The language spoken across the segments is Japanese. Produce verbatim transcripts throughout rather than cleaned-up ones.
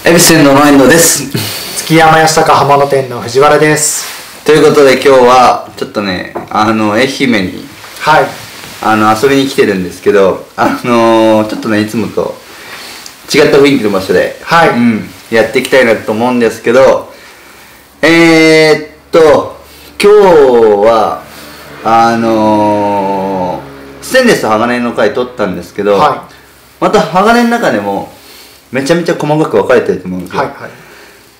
エビスンのノエンドです。 築山義孝浜野店の藤原です。 ということで今日はちょっとね、あの愛媛に、 はい、 あの遊びに来てるんですけど、あのー、ちょっとねいつもと違った雰囲気の場所で、 はい、 うん、やっていきたいなと思うんですけど、えー、っと今日はあのー、ステンレス鋼の回取ったんですけど、はい、また鋼の中でもめちゃめちゃ細かく分かれてると思うんですよ。はいはい、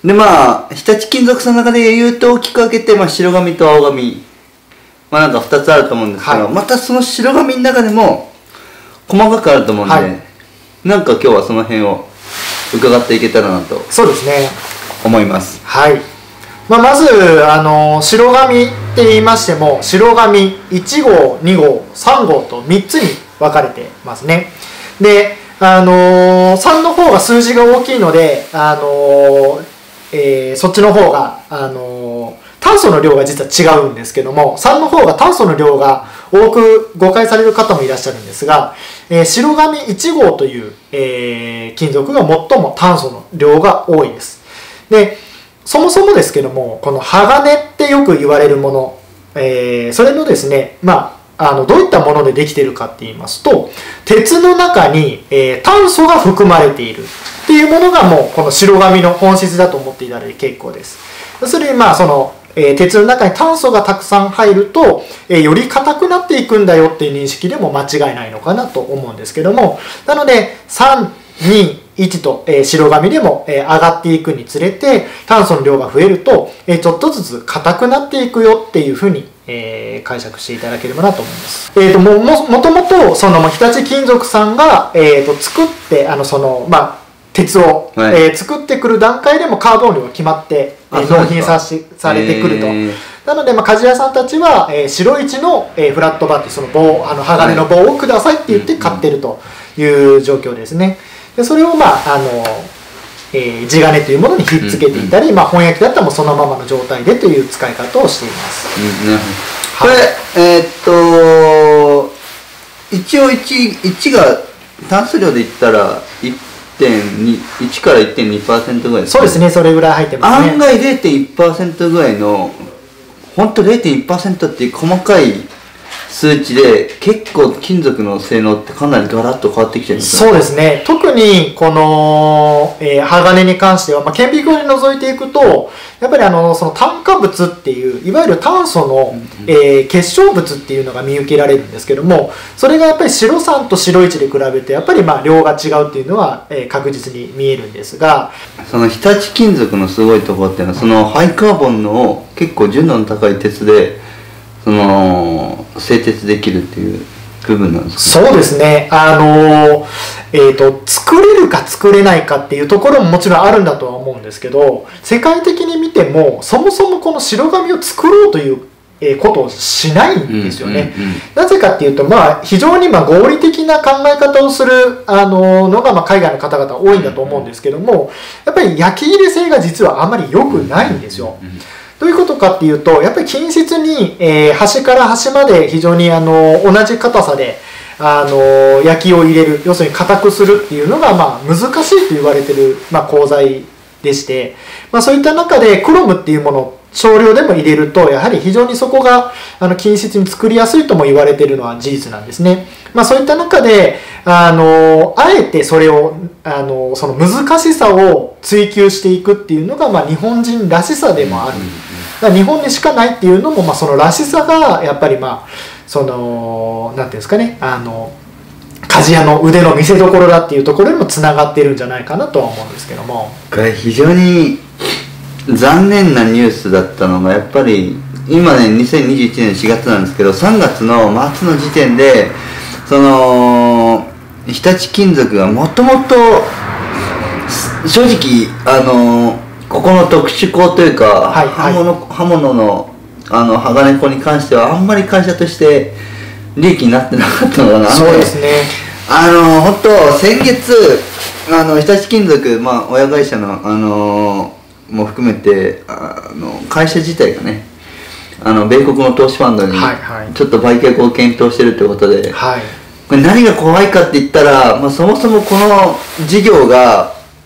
でまあ日立金属さんの中で言うと大きく分けて、まあ、白紙と青紙、まあなんかふたつあると思うんですけど、はい、またその白紙の中でも細かくあると思うんで、はい、なんか今日はその辺を伺っていけたらなとそうですね思います。 はい、まあ、まずあの白紙って言いましても白紙いち号に号さん号とみっつに分かれてますね。であのー、さんの方が数字が大きいので、あのーえー、そっちの方が、あのー、炭素の量が実は違うんですけども、さんの方が炭素の量が多く誤解される方もいらっしゃるんですが、えー、白紙いち号という、えー、金属が最も炭素の量が多いです。でそもそもですけども、この鋼ってよく言われるもの、えー、それのですね、まああのどういったものでできているかって言いますと、鉄の中に、えー、炭素が含まれているっていうものがもうこの白紙の本質だと思っていただいて結構です。要するにまあその、えー、鉄の中に炭素がたくさん入ると、えー、より硬くなっていくんだよっていう認識でも間違いないのかなと思うんですけども、なのでさん、に、いちと、えー、白紙でも、えー、上がっていくにつれて炭素の量が増えると、えー、ちょっとずつ硬くなっていくよっていうふうに、えー、解釈していただければなと思います。えー、ともももともとその日立金属さんが、えー、と作ってあのそのまあ鉄を、はい、えー、作ってくる段階でもカーボン量が決まって、えー、納品さしされてくると。なので、まあ、鍛冶屋さんたちは、えー、白いちの、えー、フラットバーってその棒、あの鋼の棒をくださいって言って買ってるという状況ですね。でそれを、まああのえー、地金というものにひっつけていたり、うんうん、まあ、本焼きだったらもうそのままの状態でという使い方をしています。 うん、これ、はい、えー、っと一応 1, 1が炭素量で言ったらいってんに いちから いってんにパーセント ぐらいですか、ね、 そうですね、それぐらい入ってますね。 案外 れいてんいちパーセント ぐらいの本当 れいてんいちパーセント っていう細かい数値で結構金属の性能ってかなりガラッと変わってきてるんですね。そうですね。特にこの、えー、鋼に関しては、まあ、顕微鏡で覗いていくとやっぱりあのその炭化物っていういわゆる炭素の、えー、結晶物っていうのが見受けられるんですけども、それがやっぱり白さんと白いちで比べてやっぱりまあ量が違うっていうのは、えー、確実に見えるんですが、 その日立金属のすごいところっていうのはそのハイカーボンの結構純度の高い鉄でその製鉄できるっていう部分なんですか？そうですね。あのえーと作れるか作れないかっていうところももちろんあるんだとは思うんですけど、世界的に見てもそもそもこの白紙を作ろうということをしないんですよね。なぜかっていうと、まあ、非常にまあ合理的な考え方をするあののがまあ海外の方々多いんだと思うんですけども、やっぱり焼き入れ性が実はあまり良くないんですよ。どういうことかっていうと、やっぱり均質に、えー、端から端まで非常にあの同じ硬さであの焼きを入れる、要するに硬くするっていうのが、まあ、難しいと言われてる、まあ、鋼材でして、まあ、そういった中でクロムっていうものを少量でも入れるとやはり非常にそこがあの均質に作りやすいとも言われているのは事実なんですね。まあ、そういった中であのあえてそれをあのその難しさを追求していくっていうのが、まあ、日本人らしさでもある。だから日本にしかないっていうのも、まあ、そのらしさがやっぱりまあそのなんていうんですかね、あの鍛冶屋の腕の見せ所だっていうところにもつながっているんじゃないかなとは思うんですけども、 これ非常に残念なニュースだったのがやっぱり今ねにせんにじゅういちねんしがつなんですけど、さんがつの末の時点でその日立金属がもともと正直あのここの特殊鋼というか、はいはい、刃物、刃物のあの鋼鋼に関してはあんまり会社として利益になってなかったのかな。 そうですね。 あの本当先月あの日立金属、まあ、親会社のあのも含めてあの会社自体がねあの米国の投資ファンドにちょっと売却を検討してるということで、はい、これ何が怖いかって言ったら、まあ、そもそもこの事業が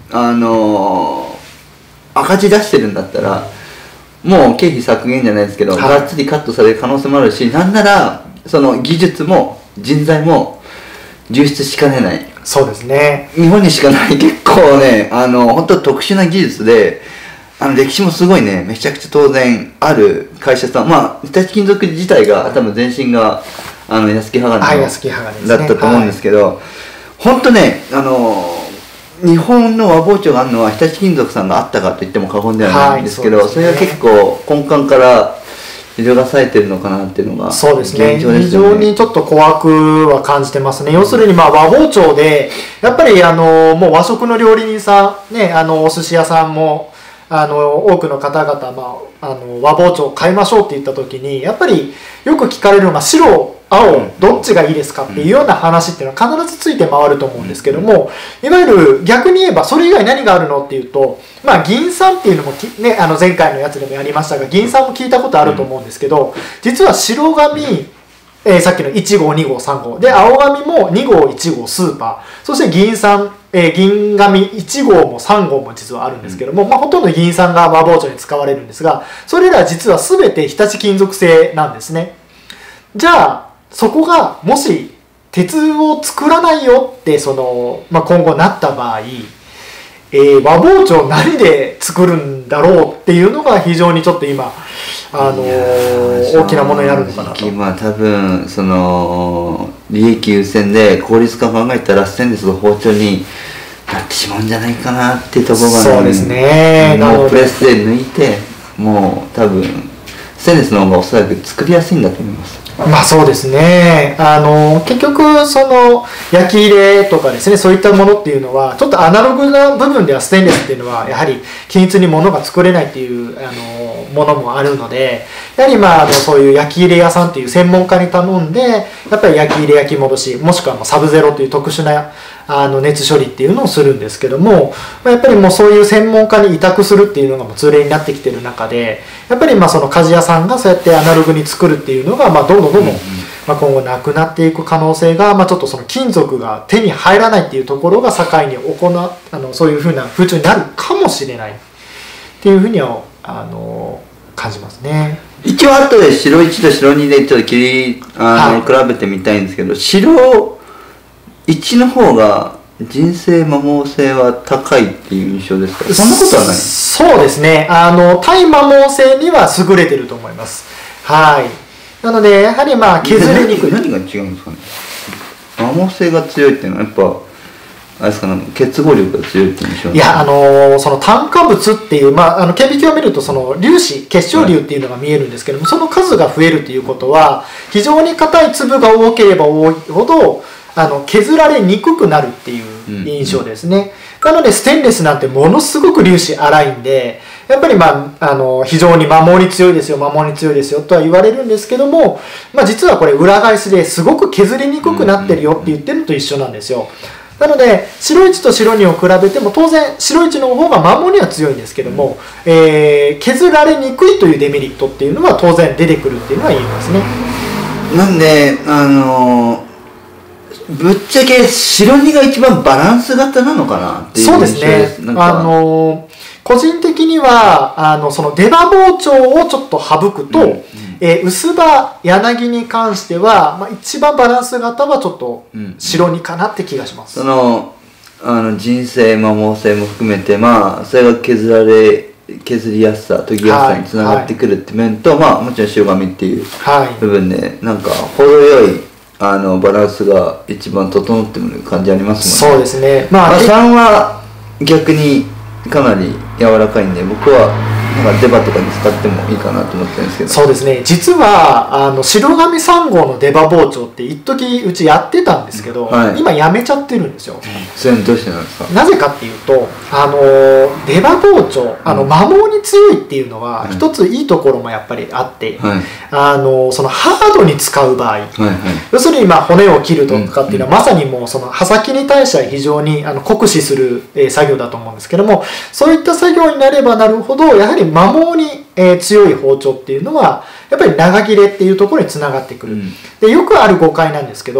あのー、赤字出してるんだったらもう経費削減じゃないですけど、はい、がっつりカットされる可能性もあるし、なんならその技術も人材も流出しかねない。 そうですね、 日本にしかない結構ね、あの本当特殊な技術で、あの歴史もすごいね、めちゃくちゃ当然ある会社さん、まあ日立金属自体が多分前身があの安木鋼だったと思うんですけど、本当ね、あの日本の和包丁があるのは日立金属さんがあったかと言っても過言ではないんですけど、はい、そ, ね、それが結構根幹から揺るがされてるのかなっていうのがそうですね、非常にちょっと怖くは感じてますね。要するにまあ和包丁でやっぱりあのもう和食の料理人さんね、あのお寿司屋さんもあの多くの方々、まあ、あの和包丁を買いましょうって言った時にやっぱりよく聞かれるのが白青どっちがいいですかっていうような話っていうのは必ずついて回ると思うんですけども、いわゆる逆に言えばそれ以外何があるのっていうと、まあ銀酸っていうのもね、あの前回のやつでもやりましたが銀酸も聞いたことあると思うんですけど、実は白紙、えー、さっきのいち号に号さん号で青紙もに号いち号スーパー、そして銀酸、えー、銀紙いち号もさん号も実はあるんですけども、まあ、ほとんど銀酸が和包丁に使われるんですが、それら実は全て日立金属製なんですね。じゃあそこがもし鉄を作らないよってその、まあ、今後なった場合、えー、和包丁何で作るんだろうっていうのが非常にちょっと今、あのー、大きなものになるのかなと。 今多分その利益優先で効率化考えたらステンレスの包丁になってしまうんじゃないかなっていうところが、ね、 そうですね。 もうプレスで抜いて、もう多分ステンレスの方がおそらく作りやすいんだと思います。 まあそうですね、あの結局その焼き入れとかですね、そういったものっていうのはちょっとアナログな部分ではステンレスっていうのはやはり均一に物が作れないっていうあのものもあるので、やはりまああのそういう焼き入れ屋さんっていう専門家に頼んでやっぱり焼き入れ焼き戻し、もしくはサブゼロという特殊なあの熱処理っていうのをするんですけども、やっぱりもうそういう専門家に委託するっていうのがもう通例になってきてる中で、やっぱりまあその鍛冶屋さんがそうやってアナログに作るっていうのがまあどんどんどんどんまあ今後なくなっていく可能性が、まあちょっとその金属が手に入らないっていうところが境に行うあのそういうふうな風潮になるかもしれないっていうふうにはあの感じますね。 一応後で白いちと白にでちょっと切りあの、はい、比べてみたいんですけど、白いちの方が人生摩耗性は高いっていう印象ですか？そんなことはない？ そうですね、あの対摩耗性には優れてると思います。はい。なのでやはりまあ削れにくい。 何が違うんですかね？摩耗性が強いっていうのはやっぱあれですかね、結合力が強いっていう印象。 いや、あのー、その炭化物っていう、まあ、あの顕微鏡を見るとその粒子結晶粒っていうのが見えるんですけども、はい、その数が増えるということは非常に硬い粒が多ければ多いほどあの削られにくくなるっていう印象ですね。うんうん、なのでステンレスなんてものすごく粒子粗いんで、やっぱり、まあ、あの非常に摩耗に強いですよ摩耗に強いですよとは言われるんですけども、まあ、実はこれ裏返しですごく削りにくくなってるよって言ってるのと一緒なんですよ。なので白いちと白にを比べても当然白いちの方が摩耗には強いんですけども、えー、削られにくいというデメリットっていうのは当然出てくるっていうのは言えますね。 なんであのーぶっちゃけ白にが一番バランス型なのかなっていう印象です。 そうですね。あの個人的にはあのその出刃包丁をちょっと省くと、うんうん、えー、薄刃柳に関しては、まあ、一番バランス型はちょっと白にかなって気がします。 そのあの人生摩耗性も含めて、まあそれが削られ削りやすさ研ぎやすさにつながってくるって面と、はいはい、まあもちろん白紙っていう部分で、はい、なんか程よいあのバランスが一番整ってる感じありますもんね。そうですね。まあ、 まあ、さんは逆にかなり柔らかいんで、僕はなんか出刃とかに使ってもいいかなと思ってるんですけど。 そうですね。実はあの白紙さん号の出刃包丁って一時うちやってたんですけど、はい、今やめちゃってるんですよ。 それどうしてなんですか？ なぜかっていうと、あの出刃包丁あの摩耗に強いっていうのは、うん、一ついいところもやっぱりあって、はい、あのそのハードに使う場合、はいはい、要するにまあ骨を切るとかっていうのは、うん、まさにもうその刃先に対しては非常にあの酷使する、えー、作業だと思うんですけども、そういった作業になればなるほどやはり摩耗に、えー、強い包丁っていうのはやっぱり長切れっていうところにつながってくる、うん、でよくある誤解なんですけど、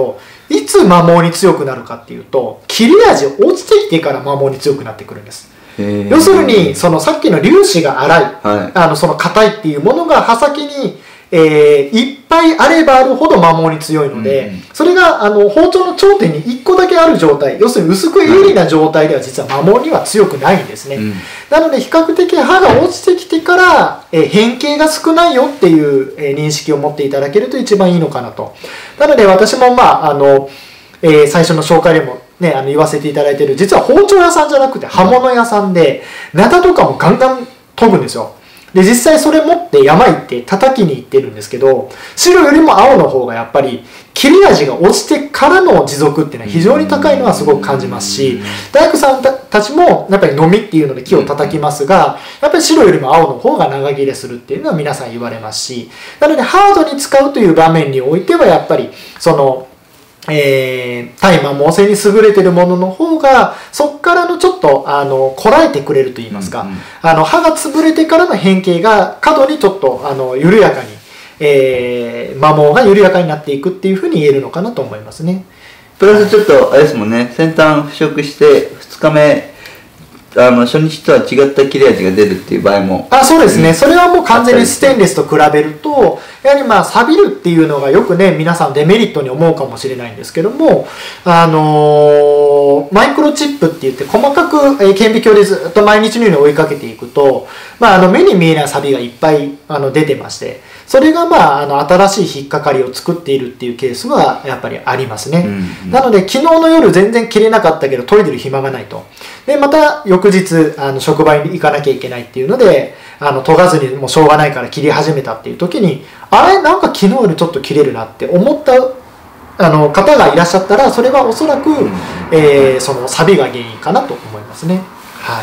いつ摩耗に強くなるかっていうと、切れ味落ちてきてから摩耗に強くなってくるんです。要するにそのさっきの粒子が粗い、はい、あのその硬いっていうものが刃先に、えー、いっぱいあればあるほど摩耗に強いので、うん、それがあの包丁の頂点にいっこだけある状態、要するに薄く鋭利な状態では実は摩耗には強くないんですね、うん、なので比較的刃が落ちてきてから、えー、変形が少ないよっていう、えー、認識を持っていただけると一番いいのかなと。なので私もまああの、えー、最初の紹介でもね、あの言わせていただいている、実は包丁屋さんじゃなくて刃物屋さんで、ナタとかもガンガン研ぐんですよ。で、実際それ持って山行って叩きに行ってるんですけど、白よりも青の方がやっぱり切れ味が落ちてからの持続っていうのは非常に高いのはすごく感じますし、大工さんたちもやっぱりのみっていうので木を叩きますが、やっぱり白よりも青の方が長切れするっていうのは皆さん言われますし、なのでハードに使うという場面においてはやっぱりそのえー、対摩耗性に優れているものの方がそこからのちょっとあのこらえてくれるといいますか、うんうん、あの刃が潰れてからの変形が過度にちょっとあの緩やかに、えー、摩耗が緩やかになっていくっていうふうに言えるのかなと思いますね。 プラスちょっとあれですもんね、先端腐食してふつかめあの初日とは違った切れ味が出るっていう場合も、 あ、そうですね、それはもう完全にステンレスと比べるとやはりまあ錆びるっていうのがよくね皆さんデメリットに思うかもしれないんですけども、あのー、マイクロチップって言って細かく、えー、顕微鏡でずっと毎日のように追いかけていくと、まあ、あの目に見えない錆びがいっぱいあの出てまして、それがまああの新しい引っかかりを作っているっていうケースはやっぱりありますね、うんうん、なので昨日の夜全然切れなかったけど研いでる暇がないと、でまた翌日あの職場に行かなきゃいけないっていうのであの研がずにもうしょうがないから切り始めたっていう時に、あれなんか昨日よりちょっと切れるなって思ったあの方がいらっしゃったら、それはおそらく、えー、その錆びが原因かなと思いますね。はい、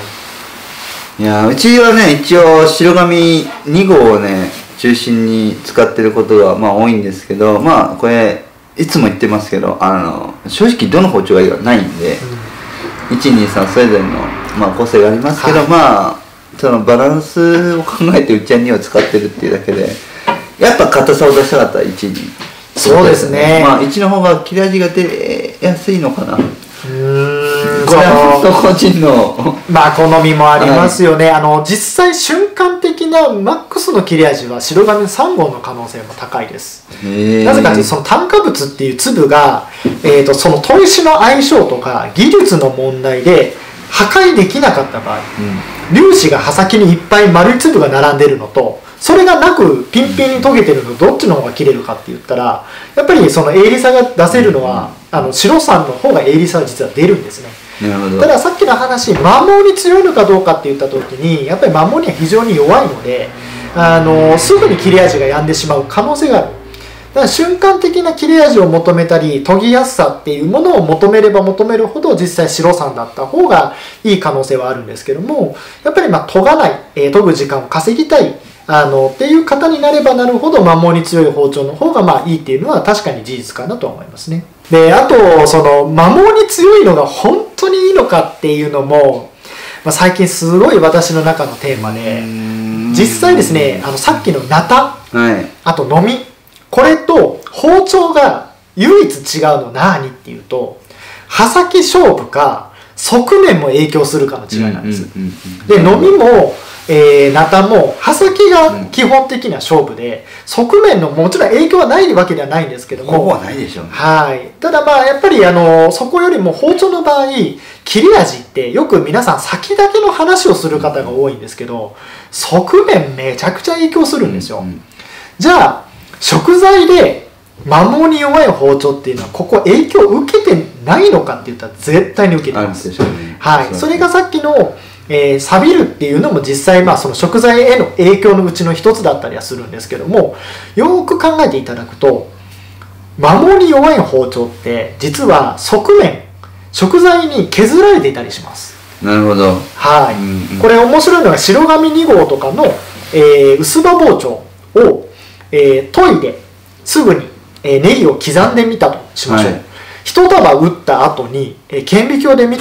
いやうちはね一応白紙に号をね中心に使ってることがまあ多いんですけど、まあこれいつも言ってますけど、あの正直どの包丁がいいかないんで、うん、いちにさんそれぞれの、まあ、個性がありますけど、はい、まあそのバランスを考えてうちはにを使ってるっていうだけで、やっぱ硬さを出したかったらいちに。 そうですね、 まあいちの方が切れ味が出やすいのかな。うーん、 これは本当個人のまあ好みもありますよね、はい、あの実際瞬間的なマックスの切れ味は白紙さん号の可能性も高いです。なぜかというとその炭化物っていう粒が、えー、とその砥石の相性とか技術の問題で破壊できなかった場合、うん、粒子が刃先にいっぱい丸い粒が並んでるのとそれがなくピンピンに研げてるのどっちの方が切れるかって言ったら、やっぱりその鋭利さが出せるのは、うん、あの白さんの方が鋭利さは実は出るんですね。 なるほど。 たださっきの話摩耗に強いのかどうかって言った時にやっぱり摩耗には非常に弱いので、あのすぐに切れ味が病んでしまう可能性がある。だから瞬間的な切れ味を求めたり研ぎやすさっていうものを求めれば求めるほど実際白さんだった方がいい可能性はあるんですけども、やっぱりまあ研がない、えー、研ぐ時間を稼ぎたいあのっていう方になればなるほど摩耗に強い包丁の方がまあいいっていうのは確かに事実かなと思いますね。であとその摩耗に強いのが本当にいいのかっていうのも、まあ、最近すごい私の中のテーマで、実際ですねあのさっきのナタ、はい、あとのみ、これと包丁が唯一違うの何っていうと刃先勝負か側面も影響するかの違いなんです。でのみもえー、ナタも刃先が基本的な勝負で、うん、側面のもちろん影響はないわけではないんですけども、 ほぼはないでしょうね。 はい、ただまあやっぱりあのそこよりも包丁の場合切れ味ってよく皆さん先だけの話をする方が多いんですけど、側面めちゃくちゃ影響するんですよ、うんうん、じゃあ食材で摩耗に弱い包丁っていうのはここ影響を受けてないのかって言ったら絶対に受けてます。はい、それがさっきのえー、錆びるっていうのも実際まあその食材への影響のうちの一つだったりはするんですけども、よく考えていただくと摩耗に弱い包丁って実は側面食材に削られていたりします。 なるほど。 はい、うんうん、これ面白いのが白紙に号とかの、えー、薄刃包丁を、えー、研いですぐに、えー、ネギを刻んでみたとしましょう、はい、一束打った後に、えー、顕微鏡で見て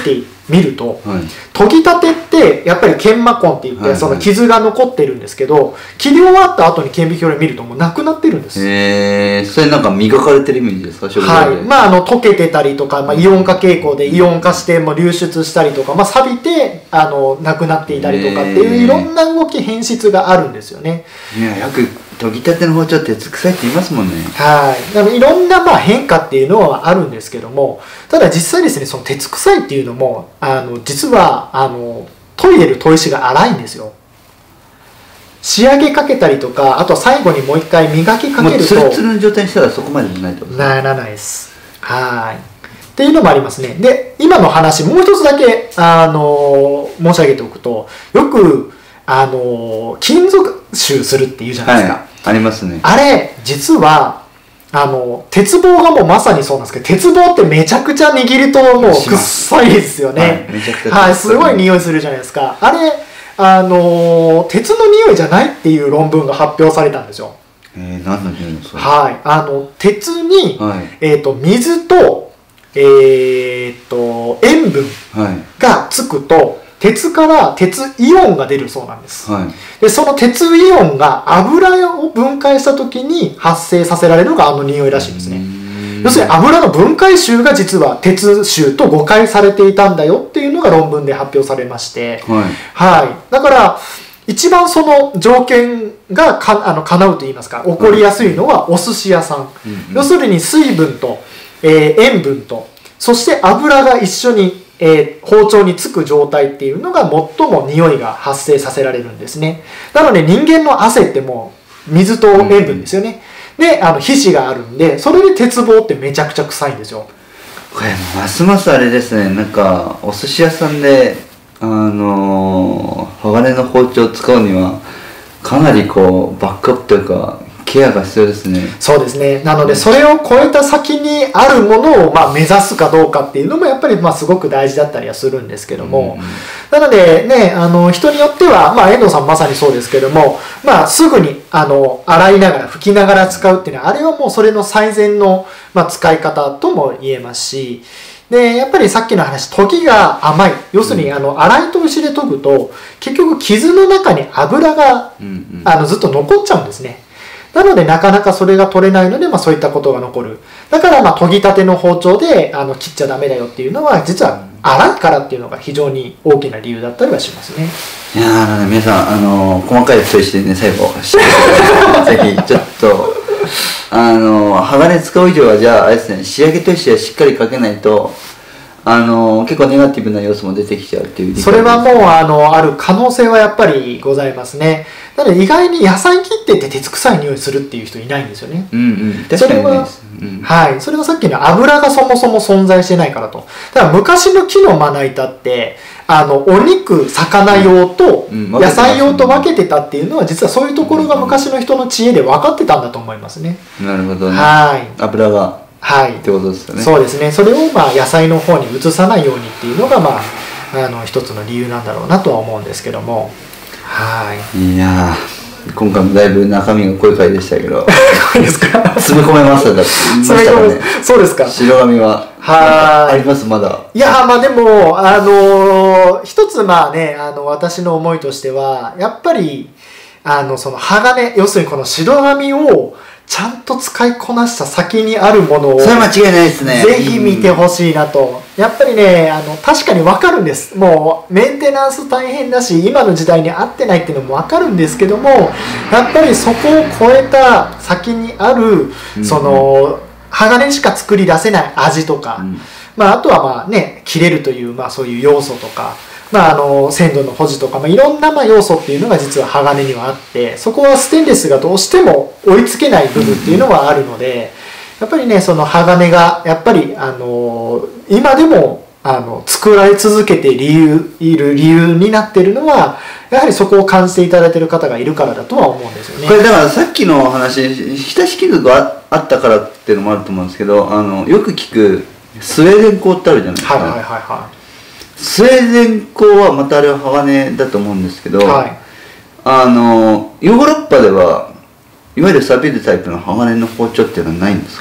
見ると、 はい、 研ぎたてってやっぱり研磨痕って言って、はいはい、その傷が残ってるんですけど、切り終わった後に顕微鏡で見るともうなくなってるんです。 へえ、それなんか磨かれてるイメージですか？ はい、まああの溶けてたりとか、まあ、イオン化傾向でイオン化してもう流出したりとか、まあ、錆びてあのなくなっていたりとかっていういろんな動き変質があるんですよね。 いや、よく研ぎたての包丁鉄臭いって言いますもんね。 はい、だからいろんなまあ変化っていうのはあるんですけども、ただ実際ですね、その鉄臭いっていうのもあの実はあの研いでる砥石が粗いんですよ。仕上げかけたりとか、あと最後にもう一回磨きかけるとツルツルの状態にしたらそこまでじゃないってことですか？ ならないです。はいっていうのもありますね。で今の話もう一つだけあの申し上げておくと、よくあの金属臭するっていうじゃないですか、 はい、ありますね。 あれ実はあの鉄棒がもうまさにそうなんですけど、鉄棒ってめちゃくちゃ握るともう臭いですよね。はい、 めちゃくちゃ、 はい、すごい匂いするじゃないですか。あれあの鉄の匂いじゃないっていう論文が発表されたんですよ。 えー、何の匂いですか？ はい、あの鉄に、はい、えーと水とえー、と塩分がつくと、鉄から鉄イオンが出るそうなんです、はい、でその鉄イオンが油を分解した時に発生させられるのがあの匂いらしいんですね。要するに油の分解臭が実は鉄臭と誤解されていたんだよっていうのが論文で発表されまして、はいはい、だから一番その条件がかあの叶うと言いますか、起こりやすいのはお寿司屋さん、うんうん、要するに水分と、えー、塩分とそして油が一緒にえー、包丁につく状態っていうのが最も匂いが発生させられるんですね。なので人間の汗ってもう水と塩分ですよね、うん、であの皮脂があるんで、それで鉄棒ってめちゃくちゃ臭いんですよ。 これますますあれですね、なんかお寿司屋さんであのー、鋼の包丁を使うにはかなりこうバックアップというかケアが必要ですね。 そうですね。なのでそれを超えた先にあるものをまあ目指すかどうかっていうのもやっぱりまあすごく大事だったりはするんですけども、うん、なのでね、あの人によっては、まあ、遠藤さんまさにそうですけども、まあ、すぐにあの洗いながら拭きながら使うっていうのはあれはもうそれの最善の、まあ、使い方とも言えますし、でやっぱりさっきの話、研ぎが甘い、要するにあの洗い砥石で研ぐと結局傷の中に油が、うんうん、あのずっと残っちゃうんですね。なのでなかなかそれが取れないので、まあ、そういったことが残る。だからまあ研ぎたての包丁であの切っちゃダメだよっていうのは実は粗いからっていうのが非常に大きな理由だったりはしますね。 いやー、皆さんあのー、細かい注意してね、最後してください。ぜひちょっとあのー、鋼使う以上はじゃああれですね、仕上げとしてはしっかりかけないとあのー、結構ネガティブな要素も出てきちゃうっていう。 それはもうあのある可能性はやっぱりございますね。なので意外に野菜切ってて鉄臭い匂いするっていう人いないんですよね。 うんうん、確かにないです。 それは、うん、はい、それはさっきの油がそもそも存在してないからと。だから昔の木のまな板ってあのお肉魚用と野菜用と分けてたっていうのは実はそういうところが昔の人の知恵で分かってたんだと思いますね。 なるほどね。 はい、 油がはい、 ってことですよね。 そうですね。それをまあ野菜の方に移さないようにっていうのがまああの一つの理由なんだろうなとは思うんですけども、はい。 いやー、今回もだいぶ中身が濃い回でしたけど。 濃いですか？ 詰め込めましただ詰め込め、そうですか。 白髪ははい。 ありますまだ。 いやまあでもあのー、一つまあね、あの私の思いとしてはやっぱりあのその鋼、要するにこの白髪をちゃんと使いこなした先にあるものをそれは間違いないですね。 ぜひ見てほしいなと。やっぱりね、あの確かに分かるんです。もうメンテナンス大変だし今の時代に合ってないっていうのも分かるんですけども、やっぱりそこを超えた先にあるその鋼しか作り出せない味とか、うん、まあ、あとはまあね、切れるという、まあ、そういう要素とか、まあ、あの鮮度の保持とか、まあ、いろんなまあ要素っていうのが実は鋼にはあって、そこはステンレスがどうしても追いつけない部分っていうのはあるので、やっぱりね、その鋼がやっぱりあの今でもあの作られ続けて理由いる理由になっているのは、やはりそこを感じていただいている方がいるからだとは思うんですよね。 これだからさっきの話、日し傷があったからっていうのもあると思うんですけど、あのよく聞くスウェーデン鋼ってあるじゃないですか。 はいはいはいはい。 スウェーデン鋼はまたあれは鋼だと思うんですけど、はい、あのヨーロッパではいわゆる錆びるタイプの鋼の包丁っていうのはないんですか？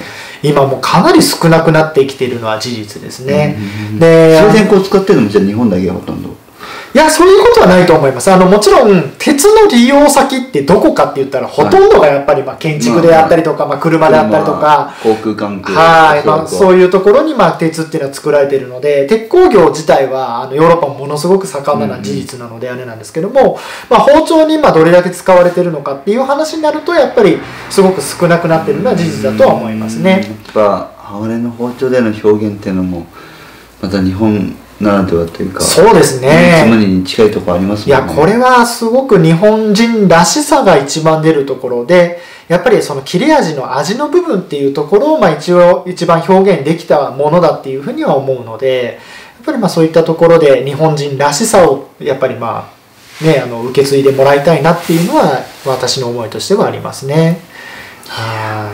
今もうかなり少なくなってきているのは事実ですね。 うん、 で水電工を使ってるのもじゃあ日本だけがほとんど？ いや、そういうことはないと思います。あのもちろん鉄の利用先ってどこかって言ったらほとんどがやっぱりまあ建築であったりとか、まあ、車であったりとか、 航空関係、 はい、まあ、そういうところにまあ鉄っていうのは作られているので、鉄工業自体はあのヨーロッパもものすごく盛んなのは事実なのであれなんですけども、まあ、包丁に今どれだけ使われているのかっていう話になるとやっぱりすごく少なくなっているのは事実だとは思いますね。 やっぱ鋼の包丁での表現っていうのもまた日本ならではというか、 そうですね、 つむりに近いところありますもんね。 いや、これはすごく日本人らしさが一番出るところで、やっぱりその切れ味の味の部分っていうところをまあ一応一番表現できたものだっていうふうには思うので、やっぱりまあそういったところで日本人らしさをやっぱりまあね、あの受け継いでもらいたいなっていうのは私の思いとしてはありますね。はい。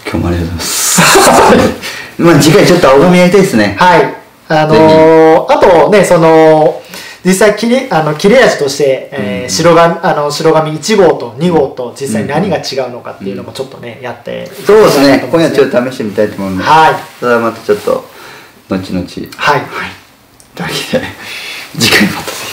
今日もありがとうございます。まあ次回ちょっと青髪やりたいですね。 はい。あのー、あとね、その実際切れ、あの切れ味として、えーうん、白髪あの白髪いち号とに号と実際何が違うのかっていうのもちょっとね、うん、やって、 そうですね、今夜ちょっと試してみたいと思うので、 はい、 それはまたちょっと後々、 はい、はい、 というわけで次回また